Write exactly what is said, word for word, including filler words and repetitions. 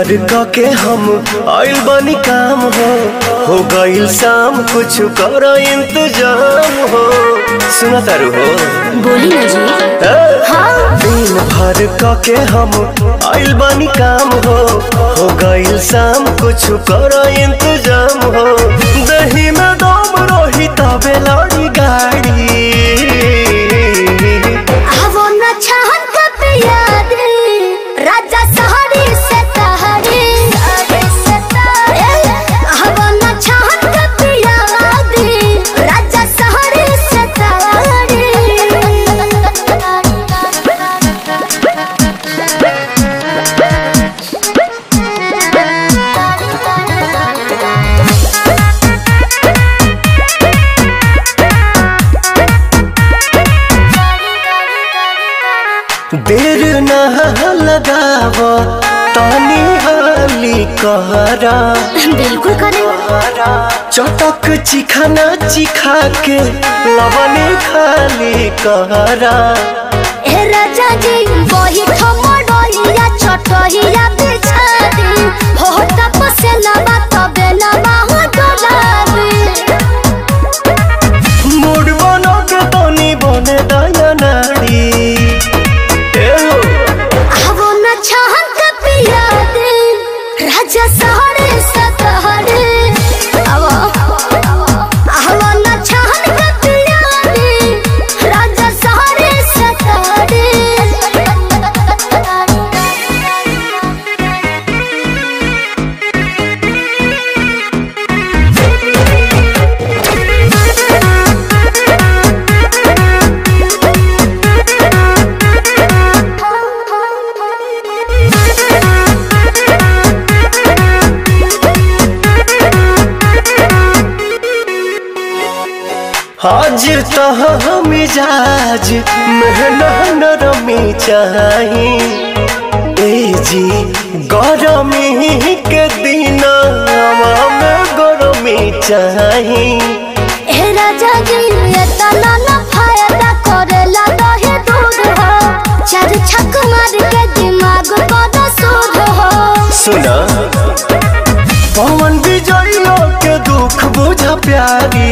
भर के हम आइल बनी काम हो हो गइल शाम कुछ करो इंतजाम हो। सुना तारू हो बोली ना जी। हाँ। दिन भर के हम आइल बनी काम हो हो गइल शाम कुछ करो इंतजाम हो। दही में दम रही तबे लड़ी गाड़ी राजा सहरी से तहरी हवना छहन का पिया दी राजा सहरी से तहरी। देर ना लगाव तानी हाली कहरा बिल्कुल करे चटक चिखाना चिखा के लवने खाली कहरा। ए राजा जी वही ठमडोइया छटहिया बिछा दी हो तप से लबा तबे लबा हो डोलाबी मूड बनो के तनी बने दया नाड़ी राजा सहरे सतहरे हवना छहन का पिया दी राजा सहरे सतहरे। आज तो मिजाज मेहना नरमी चाही ए जी गरमी के दिन में गरमी चाही। ए राजा जी इतना न फायदा करेला दहे दूध हो चार छक मार के दिमाग को सूद हो। सुना पवन विजय के दुख बुझा प्यारी